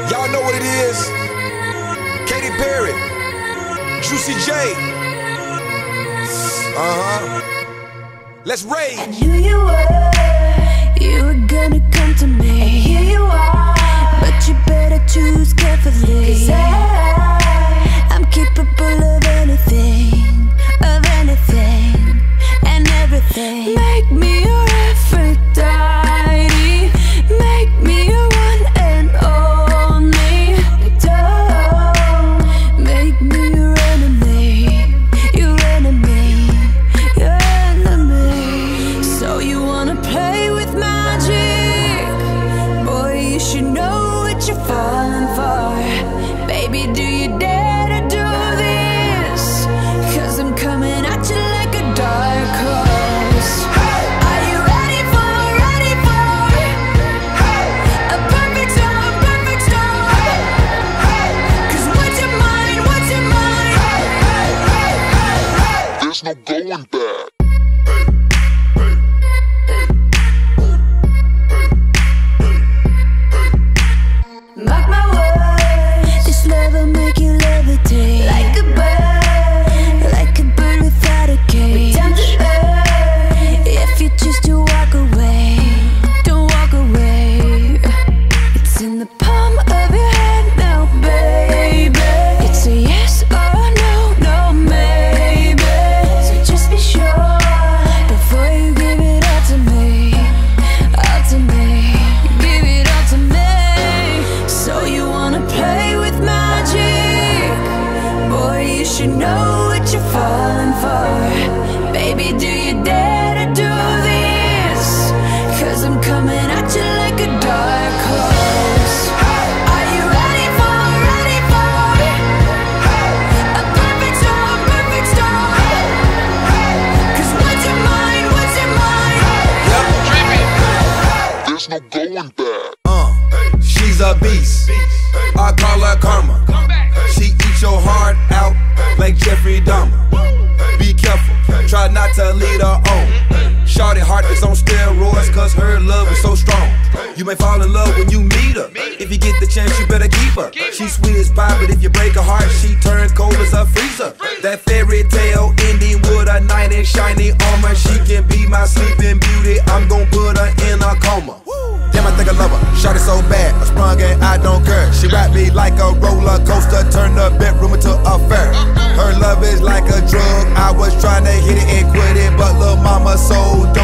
Y'all know what it is. Katy Perry, Juicy J. Let's rage. I knew you were gonna come to me, and here you are. But you better choose carefully, 'cause I'm capable of anything, and everything. Make me your Aphrodite, make me your one and only. Don't make me your enemy, your enemy, your enemy. So you wanna play with magic? Boy, you should know what you're falling for. Baby, do you dare to do this? 'Cause I'm coming at you like a dark horse. Are you ready for a perfect storm, perfect storm? 'Cause what's your mind, There's no going back. Mark my words, this love will make you levitate like a bird without a cage. Down to earth, if you choose to walk away, don't walk away. It's in the palm of your hand now, baby. It's a yes or no, no maybe. So just be sure before you give it all to me, all to me. Give it all to me. So you wanna play with magic? Boy, you should know what you're falling for. Baby, do you dare to do this? 'Cause I'm coming at you like a dark horse. Are you ready for a perfect storm, perfect storm? 'Cause what's your mind, There's no going back. She's a beast. I call her karma. She eats your heart out like Jeffrey Dahmer. Be careful, try not to lead her on. Shorty heart is on steroids, 'cause her love is so strong. You may fall in love when you meet her. If you get the chance, you better keep her. She's sweet as pie, but if you break her heart, she turns cold as a freezer. That fairy tale ending with a knight in shiny armor. She can be my sleeping beauty. I'm gon' put her in a coma. Damn, I think I love her. Shorty so bad, I sprung and I don't care. She ride me like a roller coaster, turn the bedroom into a fair. Her love is like a drug. I was trying to hit it and quit it, but lil' mama so